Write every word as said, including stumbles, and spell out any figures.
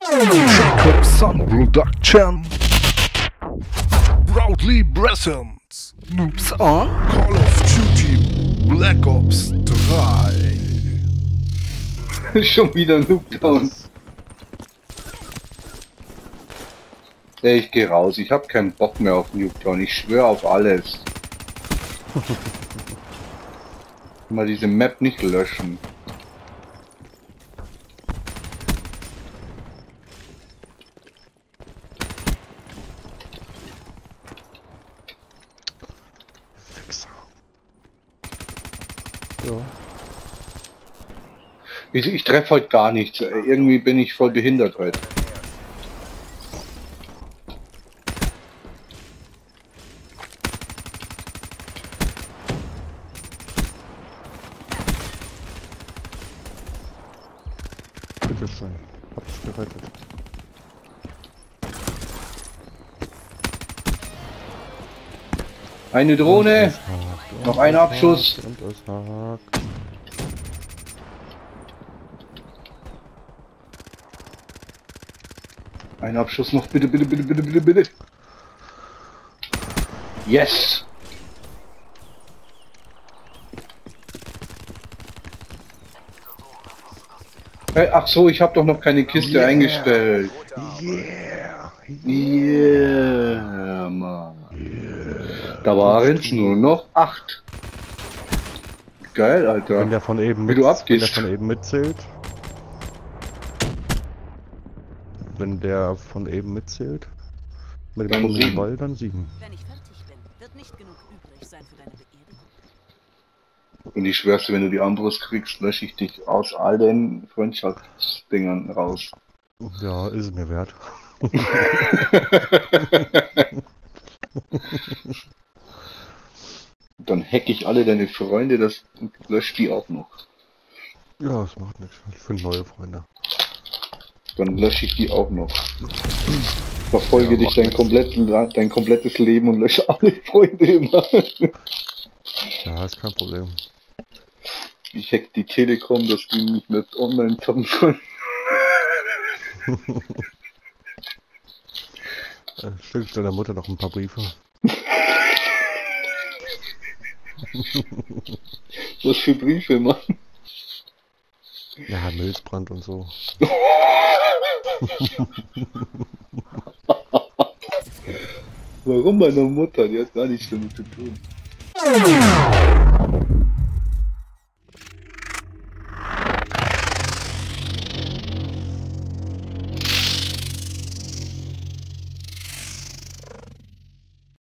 Jacob Sun Production proudly presents Noobs on Call of Duty Black Ops drei. Schon wieder Noobtown. Ey, ich geh raus. Ich hab keinen Bock mehr auf Noobtown. Ich schwöre auf alles. Mal diese Map nicht löschen. Ja. Ich, ich treffe heute gar nichts. Irgendwie bin ich voll behindert heute. Bitte schön. Hab's gerettet. Eine Drohne. Noch ein Abschuss. Und es hakt. Ein Abschuss noch, bitte, bitte, bitte, bitte, bitte, bitte. Yes. Hey, ach so, ich habe doch noch keine Kiste Yeah. eingestellt. Yeah. Yeah, Mann. Da waren es nur noch acht. Geil, Alter. Wenn der von eben Wie mit, du wenn abgehst. der von eben mitzählt. Wenn der von eben mitzählt. Mit dem Dann kommenden sieben. Ball dann sieben. Wenn ich fertig bin, wird nicht genug übrig sein für deine Beerdigung. Und ich schwör's dir, wenn du die Ambros kriegst, lösche ich dich aus all den Freundschaftsdingern raus. Ja, ist es mir wert. Dann hack ich alle deine Freunde, das und lösche die auch noch. Ja, das macht nichts. Ich finde neue Freunde. Dann lösche ich die auch noch. Verfolge Ja, dich mach dein, nix. kompletten, dein komplettes Leben und lösche alle Freunde immer. Ja, ist kein Problem. Ich hack die Telekom, dass die nicht mehr online zocken können. Äh, Schickst deiner Mutter noch ein paar Briefe. Was für Briefe, Mann. Ja, Milzbrand und so. Warum meiner Mutter? Die hat gar nichts damit zu tun.